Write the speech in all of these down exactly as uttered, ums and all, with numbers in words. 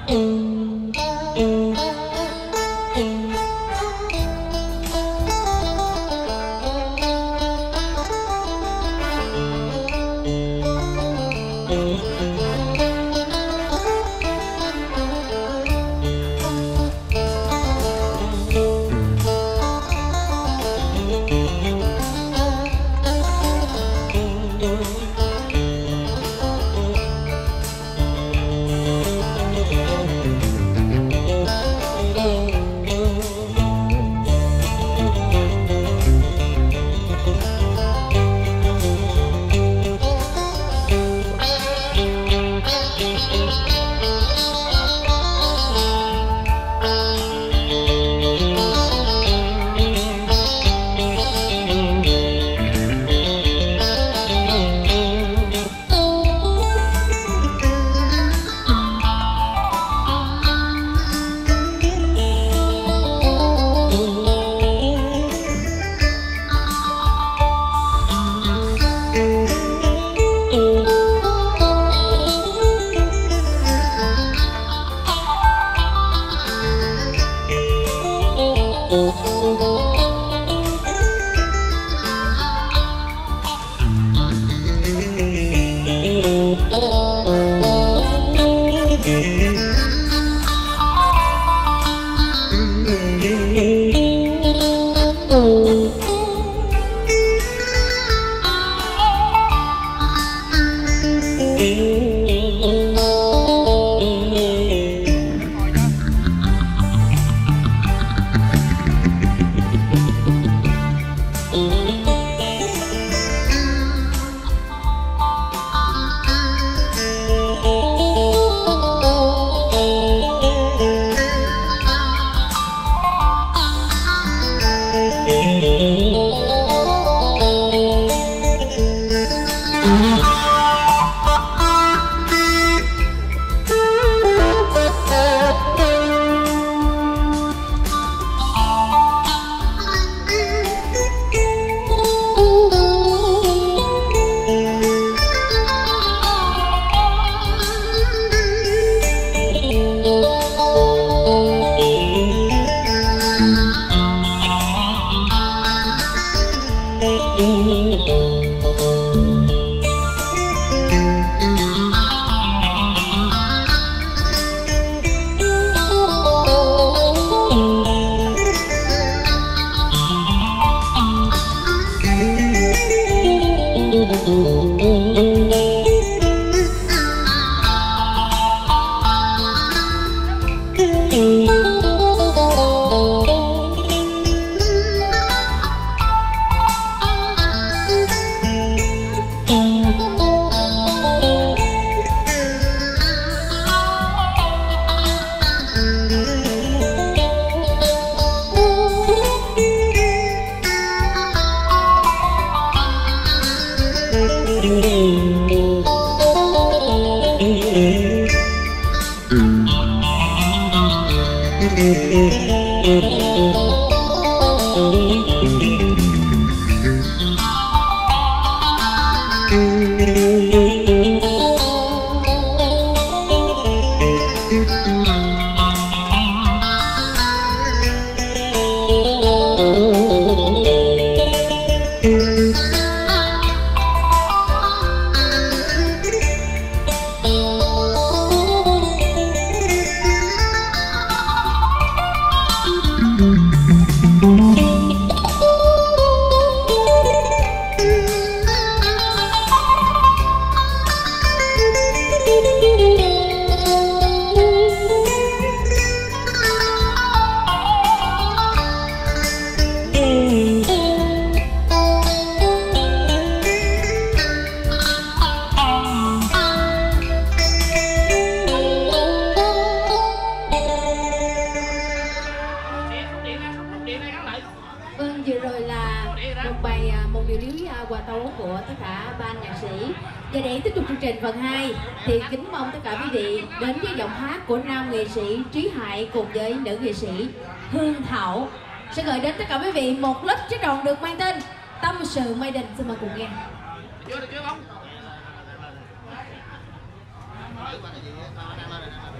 Cùng với nữ nghệ sĩ Hương Thảo sẽ gửi đến tất cả quý vị một lớp chiếc đòn được mang tên Tâm Sự Mây Đình. Xin mời cùng nghe. Chưa được chưa không?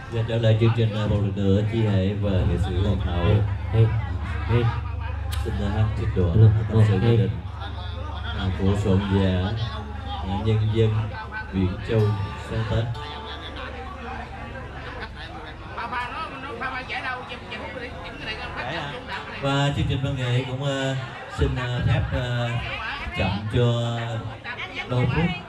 Và trở lại chương trình một lần nữa, Chi Hệ và nghệ sĩ Hoàng Hậu Hey, hey, xin hát tiết độ Hello, tâm sự gia hey. đình à, của soạn giả à, nhân dân Việt Châu sáng tác. Và chương trình văn nghệ cũng uh, xin uh, phép uh, chậm cho đôi phút